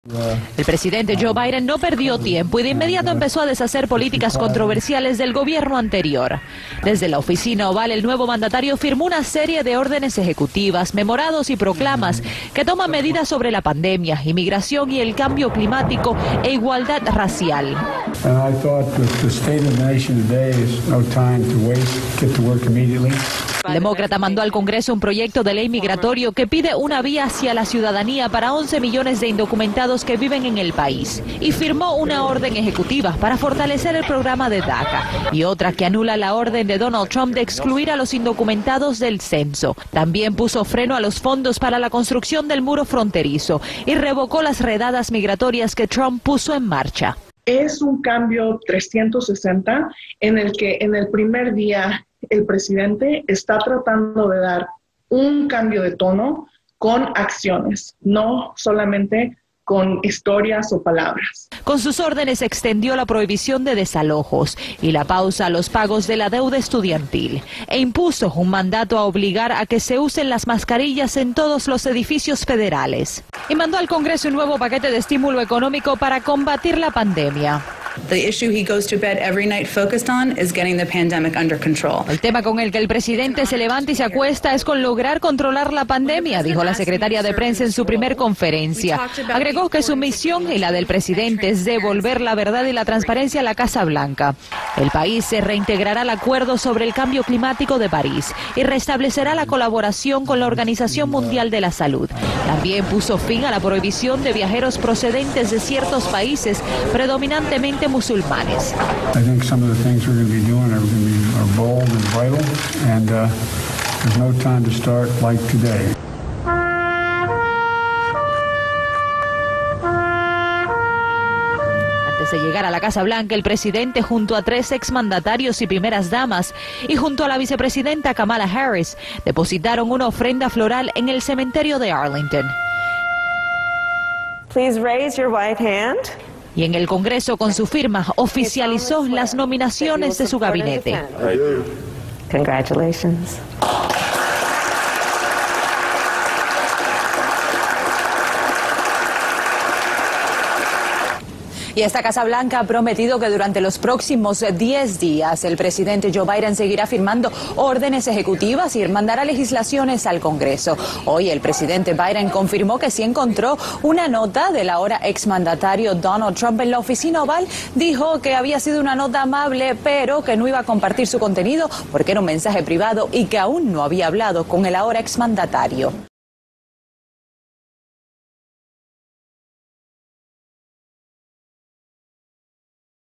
El presidente Joe Biden no perdió tiempo y de inmediato empezó a deshacer políticas controversiales del gobierno anterior. Desde la oficina oval, el nuevo mandatario firmó una serie de órdenes ejecutivas, memorados y proclamas que toman medidas sobre la pandemia, inmigración y el cambio climático e igualdad racial. El demócrata mandó al Congreso un proyecto de ley migratorio que pide una vía hacia la ciudadanía para 11 millones de indocumentados que viven en el país y firmó una orden ejecutiva para fortalecer el programa de DACA y otra que anula la orden de Donald Trump de excluir a los indocumentados del censo. También puso freno a los fondos para la construcción del muro fronterizo y revocó las redadas migratorias que Trump puso en marcha. Es un cambio 360 en el que en el primer día el presidente está tratando de dar un cambio de tono con acciones, no solamente con historias o palabras. Con sus órdenes extendió la prohibición de desalojos y la pausa a los pagos de la deuda estudiantil e impuso un mandato a obligar a que se usen las mascarillas en todos los edificios federales. Y mandó al Congreso un nuevo paquete de estímulo económico para combatir la pandemia. The issue he goes to bed every night focused on is getting the pandemic under control. El tema con el que el presidente se levanta y se acuesta es con lograr controlar la pandemia, dijo la secretaria de prensa en su primer conferencia. Agregó que su misión y la del presidente es devolver la verdad y la transparencia a la Casa Blanca. El país se reintegrará al acuerdo sobre el cambio climático de París y restablecerá la colaboración con la Organización Mundial de la Salud. También puso fin a la prohibición de viajeros procedentes de ciertos países, predominantemente musulmanes. I think some of the things we're going to be doing are bold and vital, and there's no time to start like today. Antes de llegar a la Casa Blanca, el presidente, junto a 3 exmandatarios y primeras damas, y junto a la vicepresidenta Kamala Harris, depositaron una ofrenda floral en el cementerio de Arlington. Please raise your right hand. Y en el Congreso, con su firma, oficializó las nominaciones de su gabinete. Congratulations. Y esta Casa Blanca ha prometido que durante los próximos 10 días el presidente Joe Biden seguirá firmando órdenes ejecutivas y mandará legislaciones al Congreso. Hoy el presidente Biden confirmó que sí encontró una nota del ahora exmandatario Donald Trump en la oficina oval. Dijo que había sido una nota amable, pero que no iba a compartir su contenido porque era un mensaje privado y que aún no había hablado con el ahora exmandatario.